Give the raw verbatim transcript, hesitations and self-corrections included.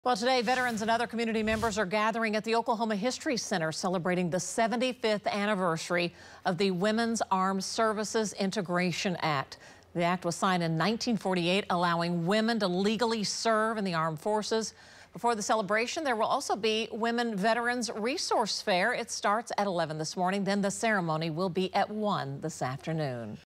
Well, today, veterans and other community members are gathering at the Oklahoma History Center celebrating the seventy-fifth anniversary of the Women's Armed Services Integration Act. The act was signed in nineteen forty-eight, allowing women to legally serve in the armed forces. Before the celebration, there will also be Women Veterans Resource Fair. It starts at eleven this morning. Then the ceremony will be at one this afternoon.